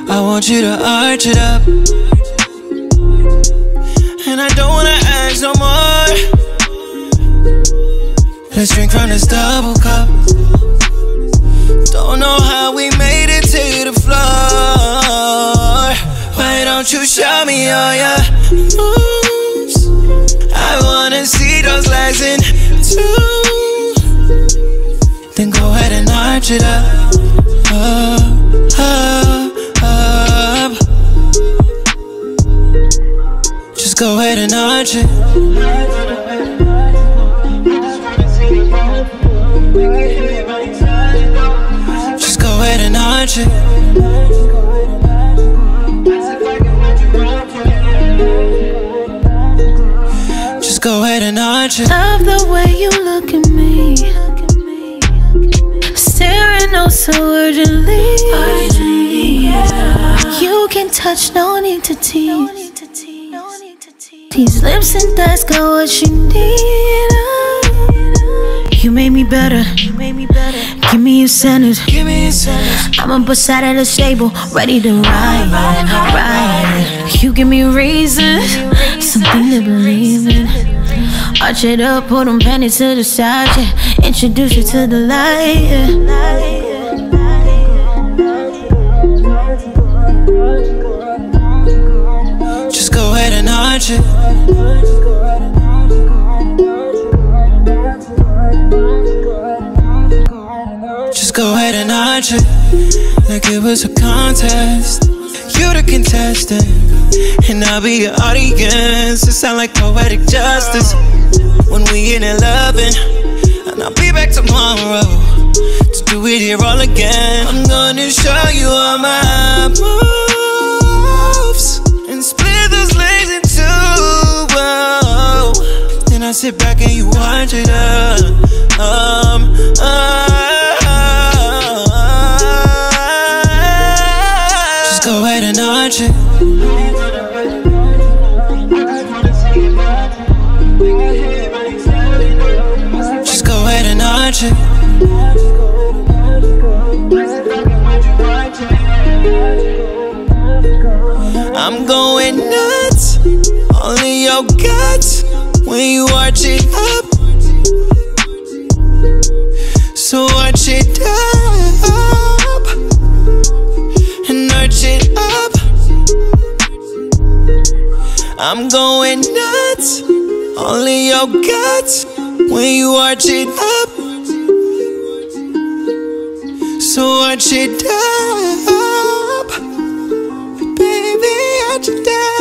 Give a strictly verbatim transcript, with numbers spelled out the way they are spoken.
I want you to arch it up, and I don't wanna ask no more. Let's drink from this double cup. Don't know how we made it to the floor. Why don't you show me all your moves? I wanna see those legs in two. Then go ahead and arch it up, up, up, up. Just go ahead and arch it. Just go ahead and arch it. Just go ahead and arch it. Love the way you look at me, staring oh so urgently. You can touch, no need to tease. These lips and thighs got what you need. You made me better. Give me your centers. I'm on both sides of the stable, ready to ride, ride. You give me reasons, something to believe in. Arch it up, put them panties to the side, yeah. Introduce you to the light, yeah. Just go ahead and arch it. Just go ahead and arch it. Like it was a contest. You the contestant, and I'll be your audience. It sound like poetic justice when we in it loving. And I'll be back tomorrow to do it here all again. I'm gonna show you all my moves and split those legs in two. Whoa. Then I sit back and you watch it up. Um, uh, Just go ahead and arch it. Just go ahead and arch it. I'm going nuts, all in your guts when you arch it up. So arch it up and arch it up. I'm going nuts, all in your guts when you arch it up. So arch it up, baby, arch it up.